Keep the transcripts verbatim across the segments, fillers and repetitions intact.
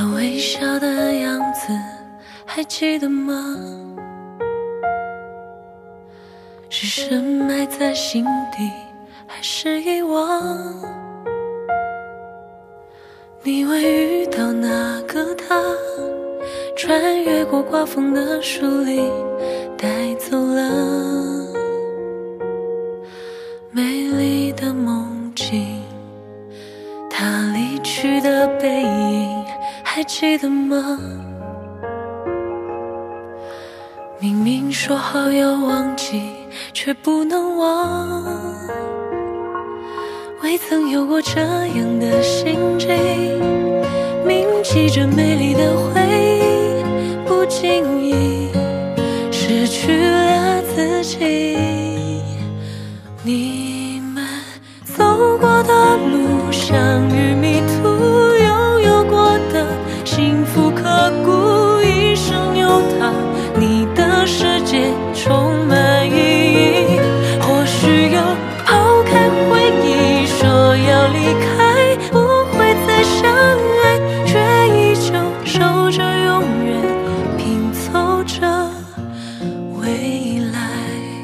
微笑的样子还记得吗？是深埋在心底，还是遗忘？你为遇到那个他，穿越过刮风的树林，带走了美丽的梦境。他离去的背影还记得吗？明明说好要忘记，却不能忘。未曾有过这样的心境，铭记着美丽的回忆，不经意失去了自己。你们走过的路，相遇迷途，拥有过的幸福刻骨，一生有他，你的世界充满意义。或许有抛开回忆，说要离开，不会再相爱，却依旧守着永远，拼凑着未来。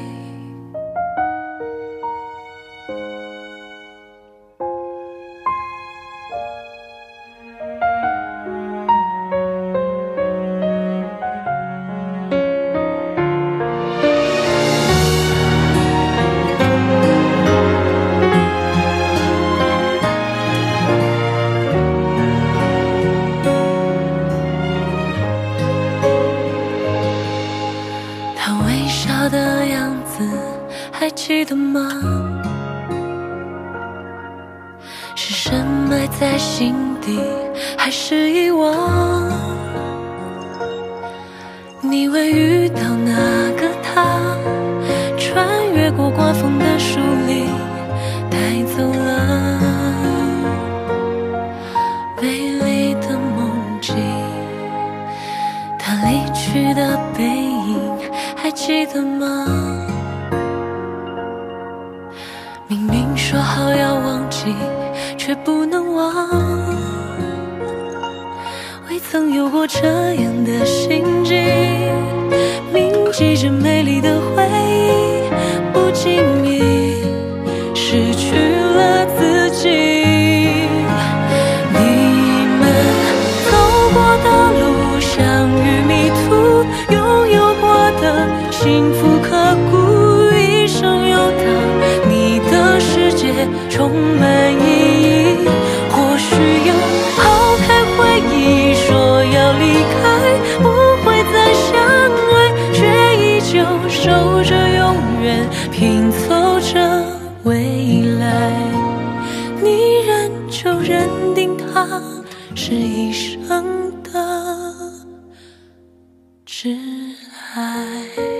他微笑的样子还记得吗？是深埋在心底，还是遗忘？你为遇到那个他，穿越过刮风的树林，带走了美丽的梦境。他离去的背影还记得吗？明明说好要忘记，却不能忘。未曾有过这样的心境，铭记着美丽的回忆，不经意失去了自己。你们走过的路，相遇迷途，拥有过的幸福刻骨，一生有他，你的世界充满意义。或许有抛开回忆，说要离开，不会再相爱，却依旧守着永远，拼凑着未来。你仍旧认定他是一生的挚爱。